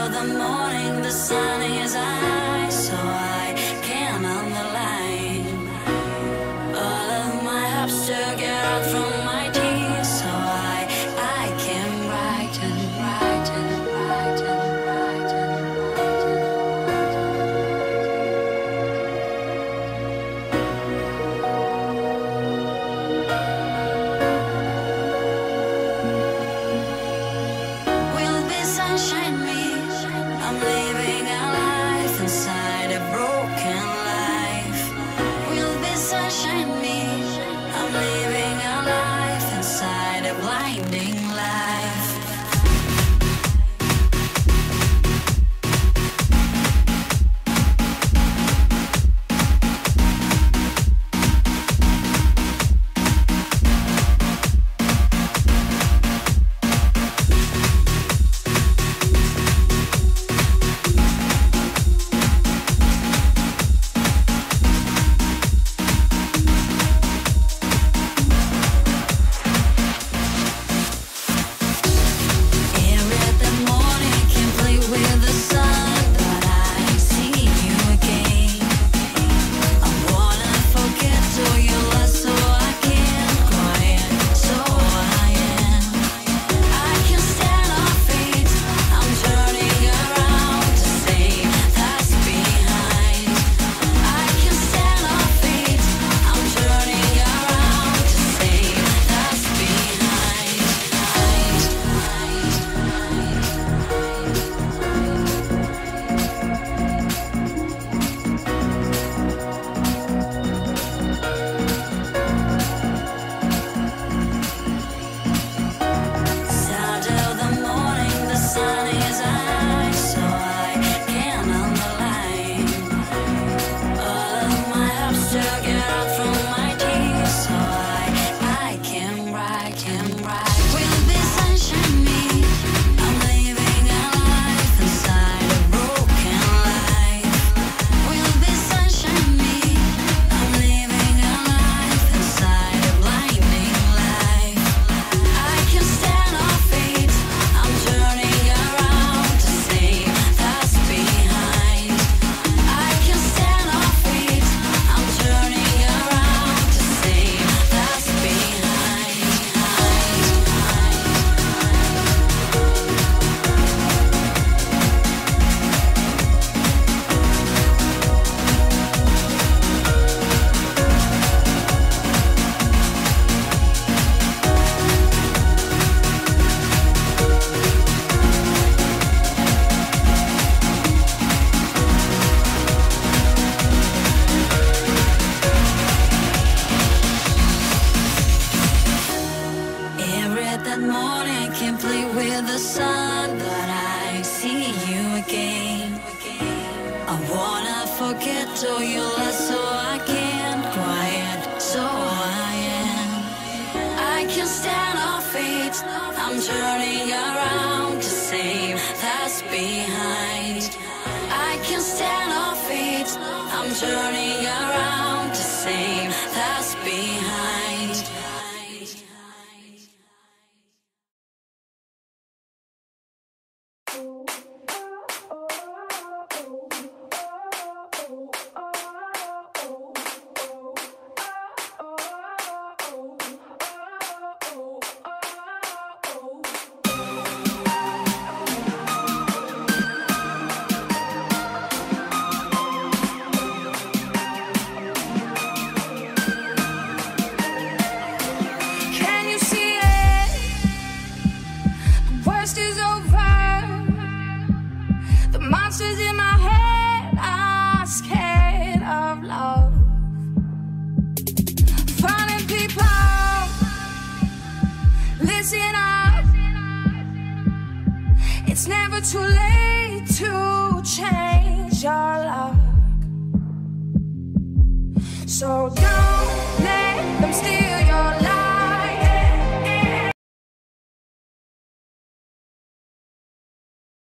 till the morning, the sun is high, so I can underline all of my hopes to get out from my tears, so I can write and write and write and write and will be sunshine me. I'm living a life inside a broken life. Will be sunshine me. I'm living a life inside a blinding life. That morning can't play with the sun, but I see you again. I wanna forget all your lies, so I can't quiet, so I am. I can't stand our fate. I'm turning around to save that's behind. I can't stand our fate. I'm turning around to save that's behind. Monsters in my head are scared of love. Finding people, listen up. It's never too late to change your luck. So